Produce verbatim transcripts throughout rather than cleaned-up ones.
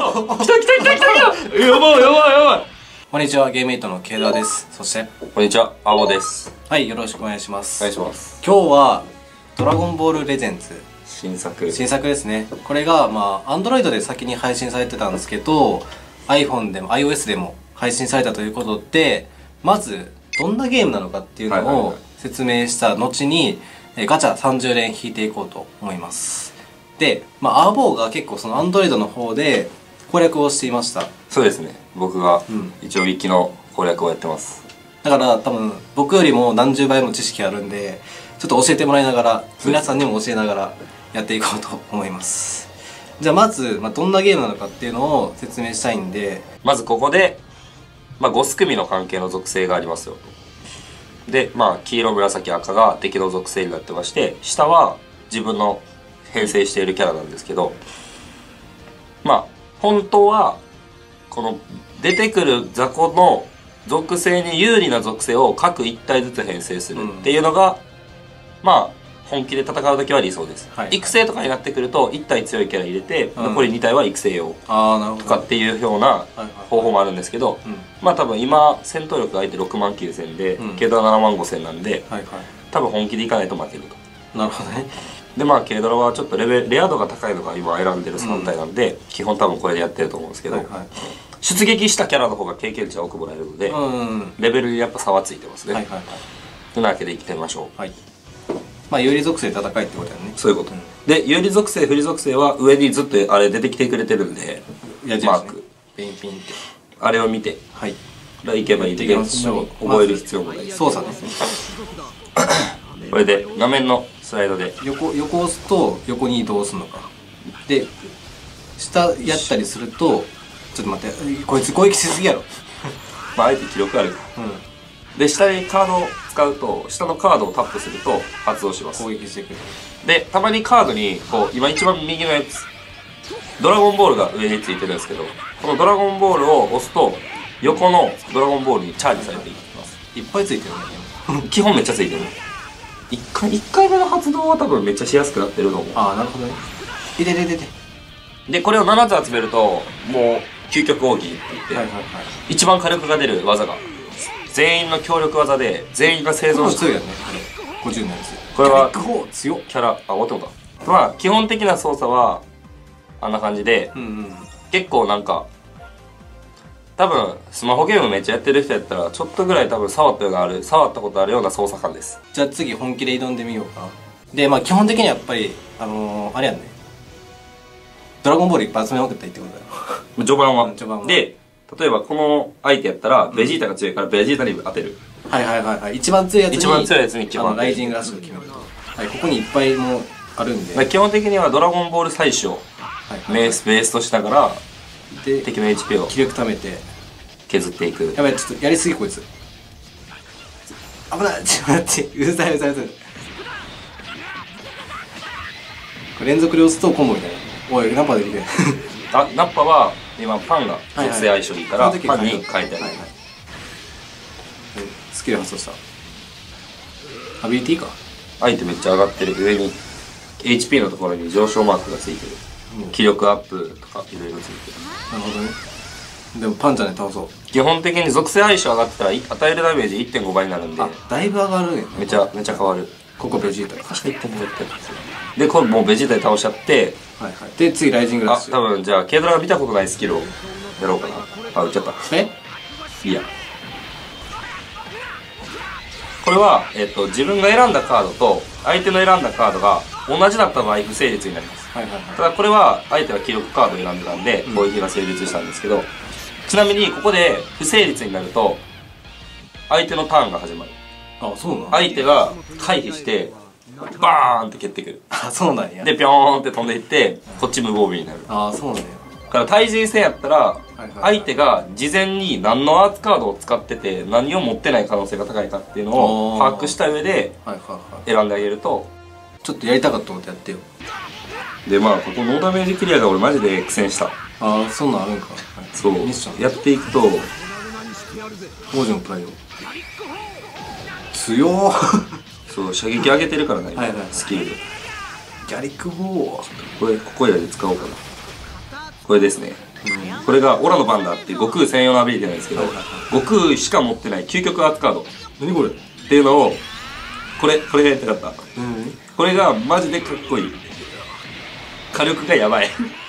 来た来た来た来た。やばいやばいやばい。 こんにちは、ゲームメイトのケイダです。そしてこんにちは、青です。 はい、よろしくお願いします。 お願いします。 今日はドラゴンボールレジェンズ新作新作ですね。これがまあ Android で先に配信されてたんですけど iPhone でも iOS でも配信されたということで、まずどんなゲームなのかっていうのを説明した後にガチャさんじゅう連引いていこうと思います。で、まあアーボーが結構その Android の方で攻略をしていました。 そうですね、僕が一応ウィキの攻略をやってます、 うん、だから多分僕よりも何十倍も知識あるんで、ちょっと教えてもらいながら皆さんにも教えながらやっていこうと思います。じゃあまず、まあ、どんなゲームなのかっていうのを説明したいんで、 まずここで、まあ、ごす組の関係の属性がありますよと。で、まあ、黄色紫赤が敵の属性になってまして、下は自分の編成しているキャラなんですけど、まあ本当はこの出てくる雑魚の属性に有利な属性を各いち体ずつ編成するっていうのが、うん、まあ本気で戦う時は理想です、はい、育成とかになってくるといち体強いキャラ入れて、うん、残りに体は育成用とかっていうような方法もあるんですけど、まあ多分今戦闘力が相手ろくまんきゅうせんで、うん、軽ドラななまんごせんなんで、はいはい、多分本気でいかないと負けると。 なるほどね。 でまあ軽ドラはちょっとレベレア度が高いのが今選んでるさん体なんで、うん、基本多分これでやってると思うんですけど、はいはい、出撃したキャラの方が経験値は多くもらえるので、うんうん、レベルにやっぱ差はついてますね。はいはいはい。というわけでいってみましょう。はい。 まあ有利属性戦いってことだよね。 そういうこと、うん、で有利属性不利属性は上にずっとあれ出てきてくれてるんで、マークピンピンってあれを見て、はい、いけばいいんで覚える必要もない。 操作ですね。 これで画面のスライドで横横押すと横に移動するのかで、下やったりするとちょっと待って、こいつ攻撃しすぎやろまあ相手記録あるから、うん、で下にカードを使うと下のカードをタップすると発動します。 攻撃してくる。 でたまにカードにこう今一番右のやつドラゴンボールが上についてるんですけど、このドラゴンボールを押すと横のドラゴンボールにチャージされていきます。 いっぱいついてるね基本めっちゃついてる。いっかい、いっかいめの発動は多分めっちゃしやすくなってると思う。 ああなるほどね。いててててでこれをななつ集めるともう究極奥義って言って、はいはいはい、一番火力が出る技が全員の協力技で全員が生存して、 強いよねごじゅうのやつ。 これは強っキャラあ終わってもた。まあ基本的な操作はあんな感じで、うんうん、結構なんか多分スマホゲームめっちゃやってる人やったらちょっとぐらい多分触ったようなある触ったことあるような操作感です。 じゃあ次本気で挑んでみようか。でまあ基本的にはやっぱりあのー、あれやんね、ドラゴンボールいっぱい集めまくったらいいってことだよ序盤は、うん、序盤はで例えばこの相手やったらベジータが強いからベジータに当てる、 うん、はいはいはいはい。一番強いやつに一番強いやつに基本ライジングラッシュを決めると、はい、ここにいっぱいもあるんで基本的にはドラゴンボール最小、はいはいはい、ベースベースとしながらで敵の エイチピー を気力貯めて削っていく。 やばいちょっとやりすぎこいつ危ない。ちょっと待って、うるさいうるさいうるさい。これ連続で押すとコンボみたいな。おいナッパできてあナッパは今パンが属性相性いいから、はいはい、パンに変えてあげる、はいはい、 スキル発動した。アビリティか。 相手めっちゃ上がってる。上に エイチピー のところに上昇マークがついてる、うん、気力アップとかいろいろついてる。 なるほどね。でもパンちゃんで倒そう。 基本的に属性相性上がってたら与えるダメージ いってんご 倍になるんで、 あだいぶ上がるね。 めちゃめちゃ変わる。 ここベジータ確か いってんご 倍ってやつで、これもうベジータで倒しちゃって、 はいはい、で次ライジングラッシュ。 あ多分じゃあ軽ドラが見たことないスキルをやろうかな。あ打っちゃった。 えいやこれは、えっと、自分が選んだカードと相手の選んだカードが同じだった場合不成立になります、はいはいはい、ただこれは相手は記録カードを選んでたんで攻撃が成立したんですけど、うん、ちなみにここで不成立になると相手のターンが始まる。 あそうなの。 相手が回避してバーンって蹴ってくる。 あそうなんや。 でピョーンって飛んでいってこっち無防備になる。 あそうなんや。 だから対人戦やったら相手が事前に何のアーツカードを使ってて何を持ってない可能性が高いかっていうのを把握した上で選んであげると。 ちょっとやりたかったことやってよ。 でまあここノーダメージクリアが俺マジで苦戦した。 ああそんなんあるんか。 そうミッションやっていくと王子のプライド強ーそう射撃上げてるからね、はいはい、スキルでギャリックボーこれここやで使おうかな。これですね。 これがオラのバンダーっていう悟空専用のアビリティなんですけど、悟空しか持ってない究極アーツカードっ何これ。 ていうのを、これこれがやりたかった。 うんこれがマジでかっこいい。火力がやばい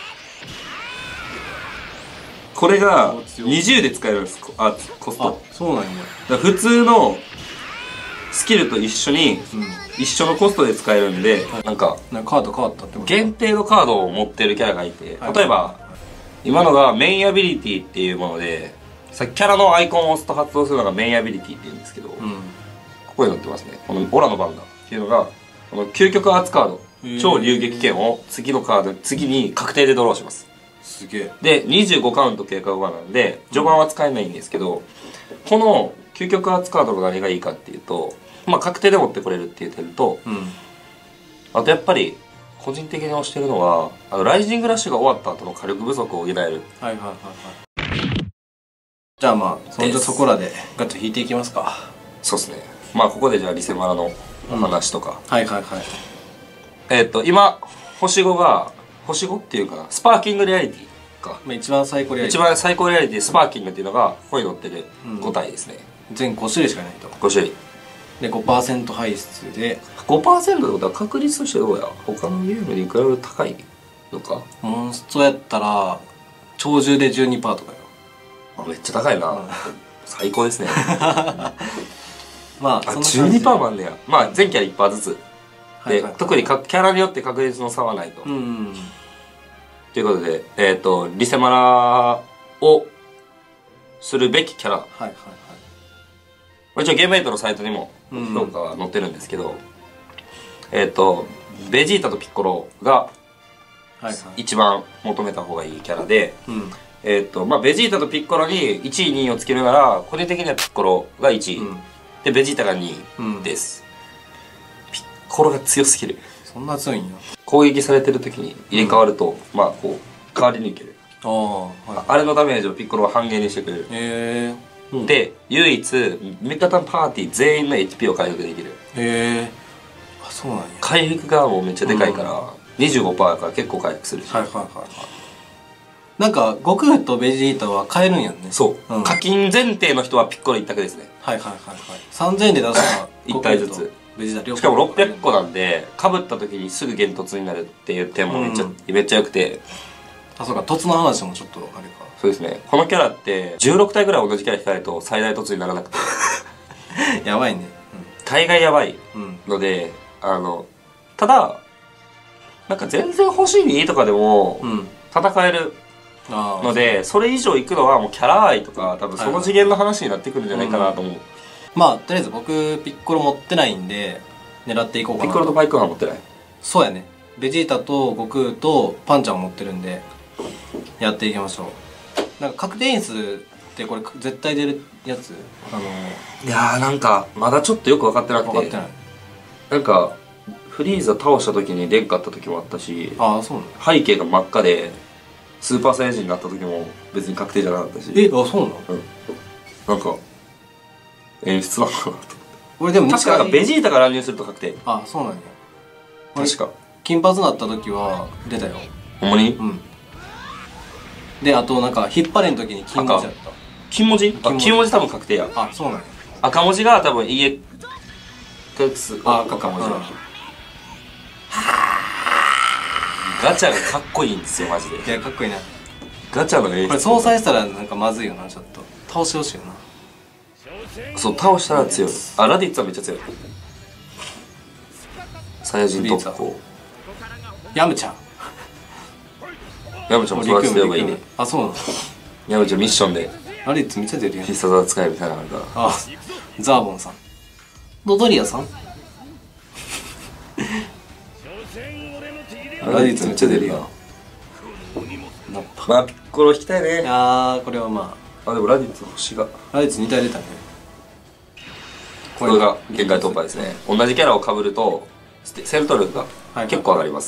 これがにじゅうで使えるんです。アーツコスト。 あ、そうなんや。 だから普通のスキルと一緒に一緒のコストで使えるんで、なんかなんかカード変わったってこと。 限定のカードを持ってるキャラがいて、 はい例えば今のがメインアビリティっていうもので、さっきキャラのアイコンを押すと発動するのがメインアビリティっていうんですけど、 うん。 ここに載ってますね。このオラの番だっていうのが、この究極アーツカード、超流撃剣を次のカード、次に確定でドローします。 すげえ。 で、にじゅうごカウント経過後なんで、序盤は使えないんですけど、この究極アーツカードの何がいいかっていうと、まあ確定で持ってこれるっていう点と、 うん。 あとやっぱり、個人的に推してるのは、あの、ライジングラッシュが終わった後の火力不足を補える。 はいはいはいはい。じゃあまあ、そんじゃそこらでガッと引いていきますか。 そうですね。まあここでじゃあリセマラのお話とか。 はいはいはい。 えっと、今、星ごが、星ごっていうかな、スパーキングリアリティか。 まあ一番最高リアリティ。 一番最高リアリティ、スパーキングっていうのが、ここに載ってるご体ですね。 全ご種類しかないと。 ご種類。 で、ごパーセント排出で、 ごパーセントってことは確率としてどうや他のゲームに比べると高いのか。 モンストやったら、鳥獣で じゅうにパーセント とかよ。 あ、めっちゃ高いな。 うん最高ですね。 まあ、 あ、 そんな感じでじゅうにパーセントもあんねや。まあ、全キャラいちパーセントずつ。で、 はいはいはい特にかキャラによって確率の差はないと。 うんうん。 ということで、えっ、と、リセマラをするべきキャラ。 はいはいはい。 まあ一応ゲームエイトのサイトにもうん評価は載ってるんですけど、えっ、と、ベジータとピッコロがはいはい。 一番求めた方がいいキャラで、 うん。 えっ、と、まあベジータとピッコロにいちい、にいをつけるなら、個人的にはピッコロがいちい、 うん。 で、ベジータがにいです。ピッコロが強すぎる。 そんな強いんや。 攻撃されてる時に入れ替わると、まあこう、代わりにいける。 ああ、はい。 あれのダメージをピッコロは半減にしてくれる。 へえ。うん、 で、唯一、味方のパーティー全員の エイチピー を回復できる。 へえ。あ、そうなんや。 回復がもうめっちゃでかいから、にじゅうごパーセント から結構回復するし。 はいはいはいはい。なんか、悟空とベジータは買えるんやんね。 そう、 うん課金前提の人はピッコロ一択ですね。 はいはいはいはい。さんぜんえんで出したら、 一体ずつ悟空とベジータ両方。 しかもろっぴゃくこなんで、被った時にすぐ幻突になるっていう点もめっちゃ、 うんめっちゃ良くて。 あ、そうか、凸の話もちょっとあれか。 そうですね。このキャラってじゅうろく体ぐらい同じキャラ引かれると最大突にならなくて、 やばいね。 大概やばいうん。うん。 ので、あの、ただ、なんか全然欲しいにとかでもうん。 戦えるああ。 ので、それ以上行くのはもうキャラ愛とか、多分その次元の話になってくるんじゃないかなと思う。 まあ、とりあえず僕、ピッコロ持ってないんで、狙っていこうかな。 ピッコロとバイクは持ってない。 そうやね。ベジータと悟空とパンちゃん持ってるんで、やっていきましょう。なんか確定演出ってこれ絶対出るやつあのいやーなんか、まだちょっとよく分かってなくて。 分かってない。 なんか、フリーザ倒した時に出んかった時もあったし、 ああ、そうなの。 背景が真っ赤で、スーパーサイヤ人になった時も別に確定じゃなかったし。 え、あ、そうなの。 うん。なんか、演出なのかなと。 俺でも確かなんかベジータが乱入すると確定。 あ、そうなんや。 確か。 金髪になった時は出たよ。 ほんまにうん。で、あとなんか引っ張れん時に金文字やっ金文字あ、 金文字金文字多分確定や。 た。あ、そうなんや。 赤文字が多分 イーエックス。 あ、 赤文字うんは。ガチャがかっこいいんですよ、マジで。 いや、かっこいいな。 ガチャの演出。 これ相殺したらなんかまずいよな、ちょっと。倒してほしいよな。 そう、倒したら強い。あ、ラディッツはめっちゃ強い。サイヤ人特攻。 ヤムちゃん。 ヤムちゃんも育ててればいいね。 あ、そうなの。 ヤムちゃんミッションであれいつめっちゃ出るやん。 必殺技使えみたいなのあるから。 あ、ザーボンさん。ドドリアさん。ラディッツめっちゃ出るやん。ナッパ。 まあ、ピッコロ引きたいね。 あー、これはまあ、でもラディッツ星が。 あ、ラディッツに体出たね。 これが限界突破ですね。同じキャラを被ると、セルト力が結構上がります。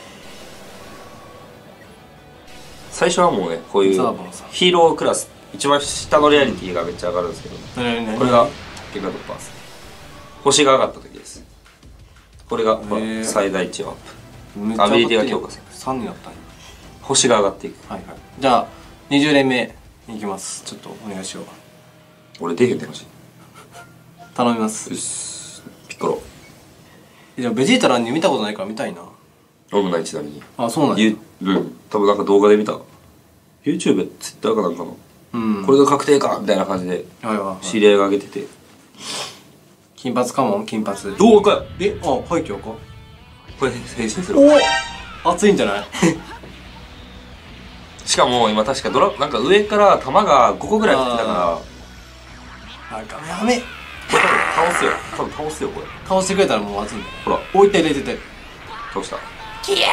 最初はもうね、こういうザーボンさんヒーロークラス、一番下のリアリティがめっちゃ上がるんですけど、これが限界突破です。星が上がった時です。これがまあへー最大値アップ。 めっちゃアビリティが強化される。 さんになったんや。 星が上がっていく。 はいはい。じゃあにじゅう連目いきます。ちょっとお願いしよう。 俺出へんでほしい。 頼みます。 よし。ピッコロ。 でもベジータ乱入見たことないから見たいな。 俺もない、ちなみに。 あ、そうなんや。 ゆうん多分なんか動画で見た。 YouTube、Twitter かなんかの、 うん。 これが確定かみたいな感じではいはいはい。 知り合いが上げてて、 金髪かも金髪。 どうかよ。 え、あ、背景か。 これ変身する。 お熱いんじゃない？ しかも今確かドラなんか上から弾がごこぐらい降ってたから、 あ、ガメガメ。 これ多分倒すよ。多分倒すよこれ。 倒してくれたらもう熱いんだよ。 ほらお、いったいったいったいった。 倒した。 キエ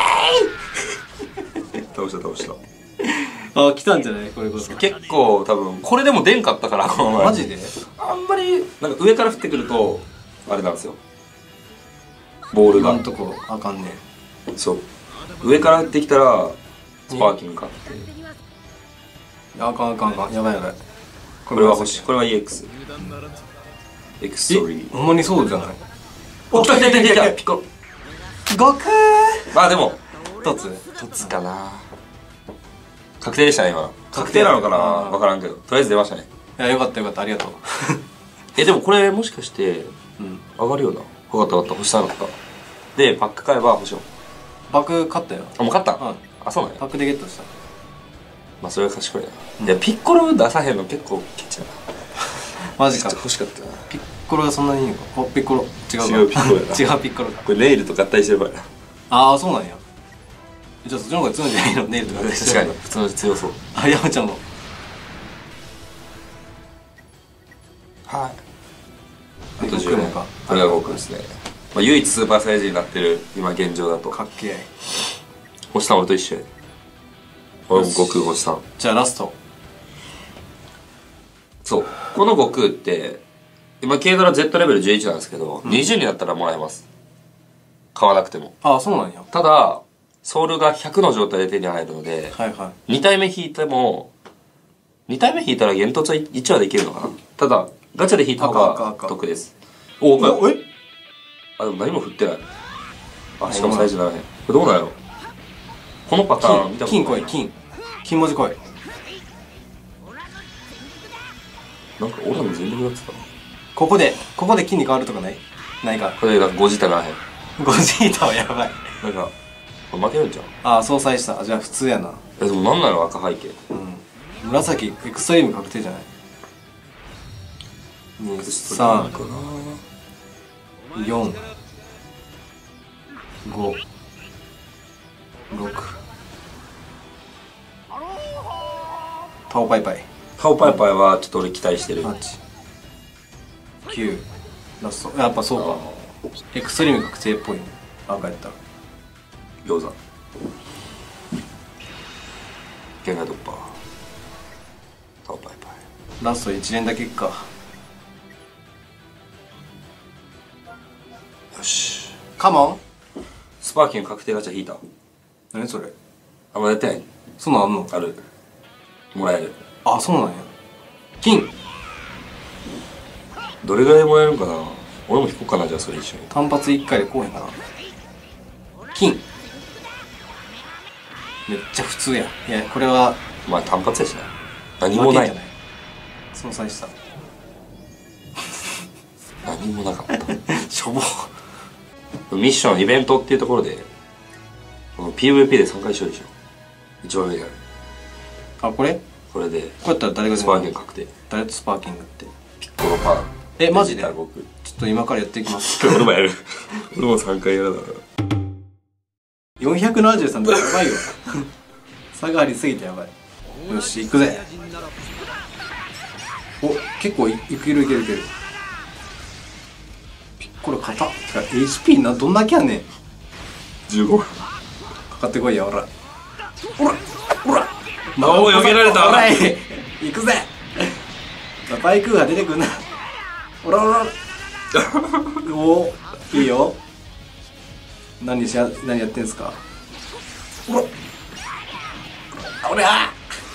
倒した倒した。 ーイ。あ、来たんじゃないこれこそ。 結構多分これでも出んかったからこの前。 マジで？ あんまりなんか上から降ってくるとあれなんですよ。ボールが。 今んとこあかんね。 そう。上から降ってきたらスパーキング買って。 あかんあかんあかん。やばいやばい。 これは欲しい。これは イーエックス。エクストリー。 ほんまにそうじゃない？ お、来た来た来た来た。ピッコロ。 悟空。 まあでも一つ一つかな。確定でしたね今。確定なのかな分からんけど、とりあえず出ましたね。 いや、よかったよかった、ありがとう。 えでもこれもしかしてうん上がるよな。分かった分かった、星さんだった。でパック買えば星を。 パック買ったよ。 あもう買った。 うん。 あそうなんや。 パックでゲットした。 まあそれは賢いな。いやピッコロ出さへんの結構ケチだな。 マジか。 欲しかったな。 ピッコロがそんなにいいのか。お、ピッコロ。違うか。 違うピッコロやな違うピッコロか。 これネイルと合体してるからな。 ああ、そうなんや。じゃあそっちの方が強いんじゃないの？ネイルとか。 確かに普通の強そう。 あ、山ちゃんも。 はい。あと悟じゅうねん空もか。 これが悟空ですね。まあ唯一スーパーサイヤ人になってる今現状だと。 かっけえ。 星さん俺と一緒や。俺も悟空星さん。 じゃあラスト。 そうこの悟空って今軽ドラ Z レベルじゅういちなんですけど、 うんにじゅうになったらもらえます。買わなくても。 ああ、そうなんや。 ただソウルがひゃくの状態で手に入るので、 はいはに体目引いてもに体目引いたら幻突はいちはできるのかな。ただガチャで引いた方が赤赤赤得です。おおお。え？ あでも何も振ってない。あしかもサイズならへん。これどうなんやろ。このパターン見たことない。 金来い、金。金文字来い。 なんかオラの全力だってた。 ここで、ここで金に変わるとかないないか。 これなんかごジータならへん。 ゴジータはやばい。 なんかこれ負けるんちゃう。 ああ、相殺した。じゃあ普通やな。 えでもなんなの赤背景。 うん。紫、エクストリーム確定じゃない？に、さん、 かな。 よん、ご、ろく。タオパイパイ。 タオパイパイはちょっと俺期待してる。 はち、きゅう、ラスト。やっぱそうか。エクストリーム確定っぽいね。赤やったら。 餃子。限界突破。タオパイパイ。 ラストいち連だけか。 よし。 カモン。 スパーキング確定ガチャ引いた。 何それ？ あ、まだやってない。 そんなんあんの？ ある。もらえる。 あ、そうなんや。金。 どれぐらいもらえるんかな。俺も引こうかな、じゃあそれ一緒に。 単発いっかいでこうへんかな。金。めっちゃ普通や。いや、これはまあ単発やしな。何もない負けんじゃない。相殺した。 何もなかったしょぼ。 ミッションイベントっていうところでこの ピーブイピー でさんかい勝利しよう。一番上にある。 あ、これ？ これでこうやったら誰がスパー出るの？ キング確定。 誰とスパーキングって。 ピッコロパン。 え、マジで？ちょ僕っと今からやっていきます。 俺もやる。俺もさんかいやるな。 よんひゃくななじゅうさんってやばいよ。差がありすぎてやばい。よし、行くぜ。お、結構いいけるいけるいける。ピッコロ硬っ。てか エイチピー な、どんだけやねん。 じゅうご。 かかってこいや、おら。おらおらあお、避けられた。 おらい行くぜ。バイクが出てくんな。おらおらおいいよ。何しや、何やってんすか。おらおらあ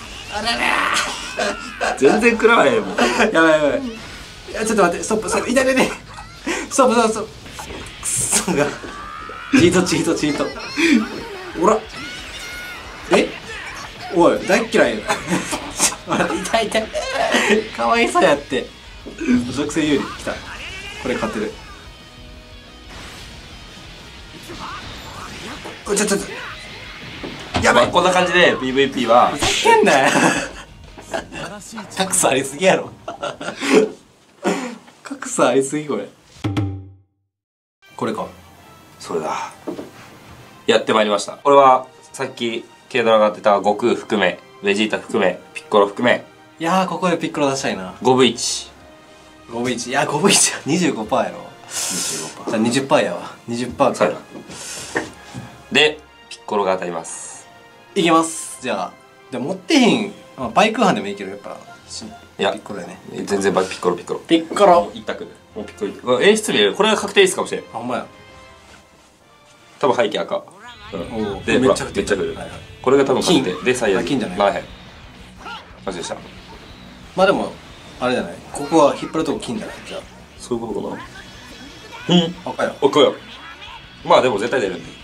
ら全然食らわへんもん。 らやばいやばい。いや、ちょっと待って、ストップ、ストップ、痛い痛い痛い。ストップ、ストップ、ストップ。くっそが。チート、チート、チート。おらえおい大っ嫌いよ痛い痛いかわいそうやって属性有利きたこれ勝てるちょちょちょやばい、こんな感じで ピーブイピー はふざけんなよ格差ありすぎやろ格差ありすぎこれこれかそれだやってまいりました。これはさっき軽ドラが出た悟空含めベジータ含めピッコロ含めいやーここでピッコロ出したいなごぶいちごぶいちいやごぶいち にじゅうごパーセント やろにじゅうごパーセントじゃあ にじゅっパーセント やわ にじゅっパーセント かでピッコロが当たります。 いきますじゃあでも持ってへん、まあ、バイク班でもいいけどやっぱいやピッコロやね全然バイピッコロピッコロピッコロ一択もうピッコロこれ演出見れるこれが確定率かもしれん。 あほんまや多分背景赤、うん、 おーでめっちゃめっちゃくる、 はいはいこれが多分確定金で最悪あ金じゃないならへんマジでした。 まあでもあれじゃないここは引っ張るとこ金じゃないじゃそういうことかな。うんあ赤や赤やまあでも絶対出るんで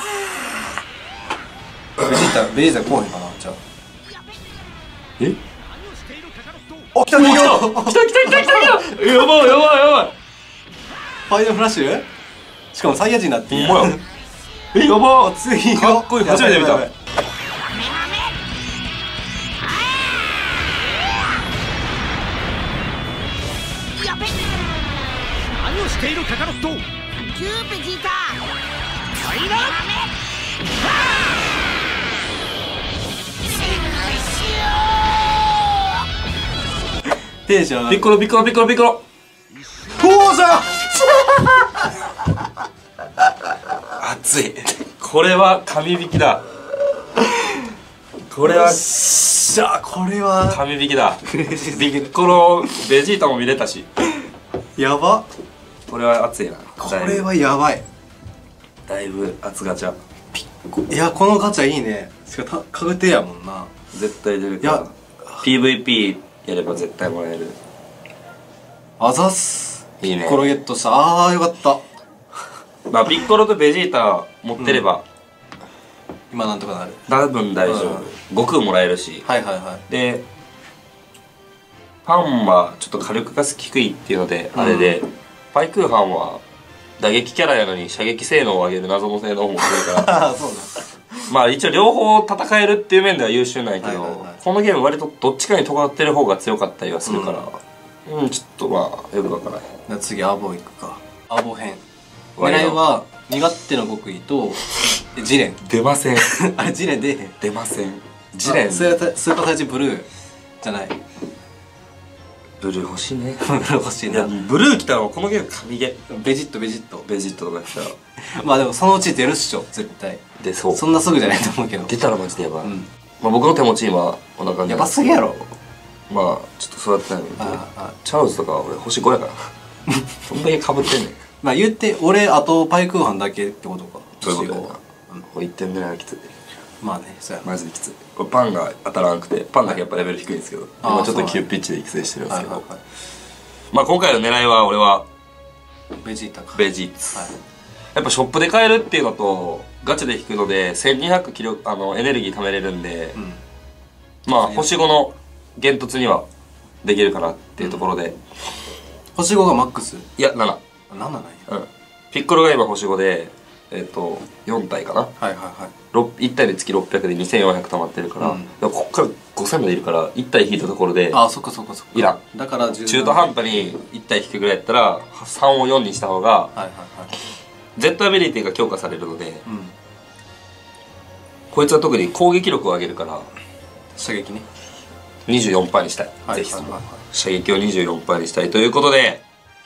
ベジータベジータこうへんかなじゃあえお来た来た来た来た来た来た来たやばいやばいやばいファイナルフラッシュしかもサイヤ人になってほんまやえやば熱いよかっこいい初めて見たやばいやばいやべ何をしているカカロットキューベジータファイナルテンション上がるピッコロピッコロピッコロピッコロおーじゃ熱いこれは神引きだこれはしゃこれは神引きだビッコロベジータも見れたしやばこれは熱いなこれはやばいだいぶ熱ガチャいやこのガチャいいねしかも確定やもんな絶対出るいやから ピーブイピー やれば絶対もらえるあざっすいいねコロゲットしたあーよかったまあピッコロとベジータ持ってれば、 今なんとかなる多分大丈夫、 うん悟空もらえるし、 はいはいはいでパンはちょっと火力が低いっていうので、あれでパイクーハンは打撃キャラやのに射撃性能を上げる謎の性能を持ってるからああそうだまあ一応両方戦えるっていう面では優秀なんやけど、 はいはいはいこのゲーム割とどっちかに尖ってる方が強かったりはするからうん、ちょっとまあよくわからない。 じゃあ次アボいくかアボ編我の狙いは身勝手の極意とえジレン出ませんあれジレン出えへん出ませんジレンスーパースーパーサイジブルーじゃないブルー欲しいねブルー欲しいいやなブルー来たら神ゲー神ゲベジットベジットベジットとか来たらまあでもそのうち出るっしょ絶対出そうそんなすぐじゃないと思うけど出たらマジでやばい、 うんまあ僕の手持ち今こんな感じやばすぎやろまあちょっとそうやってないのにああチャールズとか俺星ごやからそんだけかぶってんねんまあ言って俺あとパイクーハンだけってことかそういうことやなうんこれいってん狙いはきついまあねそうやなマジできついこれパンが当たらなくてパンだけやっぱレベル低いんですけど、 あー今ちょっとそうなんや急ピッチで育成してるんですけど、 はいはいはいまあ今回の狙いは俺はベジータかベジーツ、 はいやっぱショップで買えるっていうのとガチで引くのでせんにひゃくキロあのエネルギー貯めれるんで、 うんまあ星ごの幻突にはできるかなっていうところで、 星ごがマックスいやなな、 なんなんやうん、ピッコロが今星ごでえっ、とよん体かなはいはいはいろいち体につきろっぴゃくでにせんよんひゃく溜まってるから、 うんでもこっからごせんまでいるからいち体引いたところでああそっかそっかそっかいらんだから中中途半端にいち体引くぐらいやったらさんをよんにした方がはいはいはい Z アビリティが強化されるのでうんこいつは特に攻撃力を上げるから射撃ねにじゅうよんパーセント にしたい、 はいぜひともはいはいはい射撃を にじゅうよんパーセント にしたいということで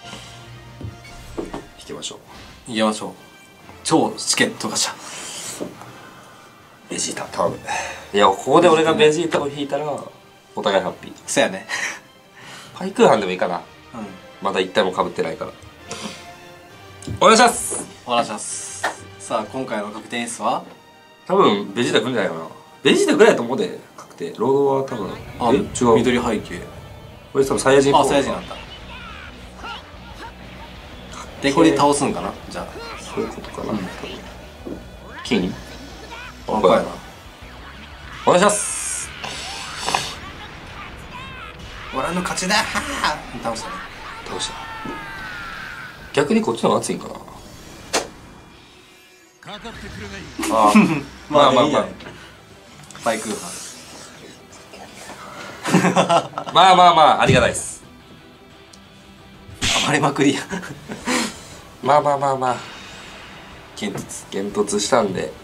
引きましょう行きましょう超チケットガチャベジータ頼むいやここで俺がベジータを引いたらお互いハッピーそやねパイクーハンでもいいかなうんまだいち体もかぶってないからお願いしますお願いしますさあ今回の確定演出は多分ベジータ来るんじゃないかなベジータぐらいだと思うで確定ロードは多分あえ違う緑背景これ多分サイヤ人あサイヤ人なんだでこれで倒すんかなじゃあそういうことかな、金赤やなお願いします俺の勝ちだはー倒したね。 倒した。逆にこっちの方が熱いんかな。 かかってくれない。 あーまあまあまあバイクーまあまあまあありがたいです。 暴れまくりや。 まあまあまあまあ剣突幻突したんで、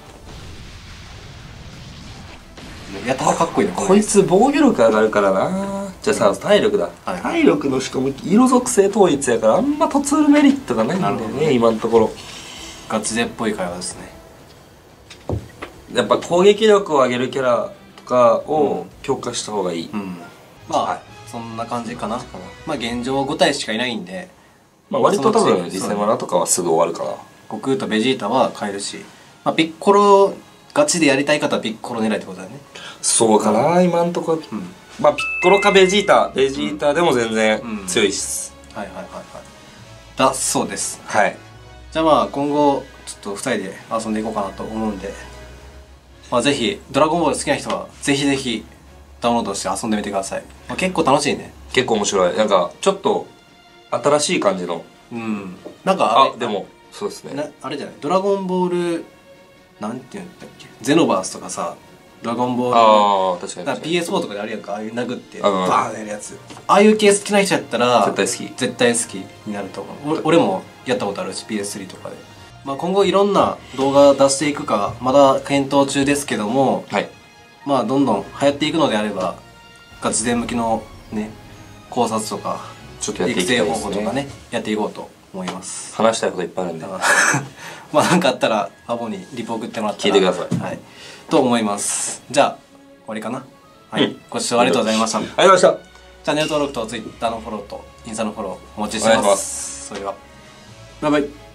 やたらかっこいいねこいつ防御力上がるからな。じゃあさ、体力だ、 はい、 体力のしかも色属性統一やからあんま突売るメリットがないんだよね、ね今のところ。 ガチ勢っぽい会話ですね。 やっぱ攻撃力を上げるキャラとかを強化した方がいい、 うん、まあ、はい、そんな感じかな。まあ現状ご体しかいないんで、 まあ割と多分リセマラとかはすぐ終わるから、 悟空とベジータは買えるし、まあ、ピッコロガチでやりたい方はピッコロ狙いってことだよね。 そうかな、今んとこ、うん、まあピッコロかベジータベジータでも全然強いっす、 うんうん、はいはいはいはいだそうです。 はい。 じゃあまあ今後ちょっとふたりで遊んでいこうかなと思うんで、まあぜひドラゴンボール好きな人はぜひぜひダウンロードして遊んでみてください。まあ、結構楽しいね。 結構面白い。なんかちょっと新しい感じの、 うんなんかあれあでもそうですね、 なあれじゃない、ドラゴンボールなんていうんだっけ、ゼノバースとかさ、ドラゴンボール、 ああ確かにだから ピーエスフォー とかであるやんか、ああいう殴ってうんバーンやるやつ、ああいう系好きな人やったら絶対好き絶対好きになると思う。俺俺もやったことあるし ピーエススリー とかで、まあ、今後いろんな動画出していくかまだ検討中ですけども、 はい、 まあどんどん流行っていくのであればガチ勢向きのね考察とかちょっとやっていきたい育ですね。 成方法とかねやっていこうと思います。 話したいこといっぱいあるんでまあ何かあったらアボにリポ送ってもらったら聞いてください、 はい、と思います。じゃあ終わりかな。はい、うん、ご視聴ありがとうございました。ありがとうございました。 チャンネル登録と Twitter のフォローとインスタのフォローお待ちしてお願いしま。 ますす。 それではバイバイ。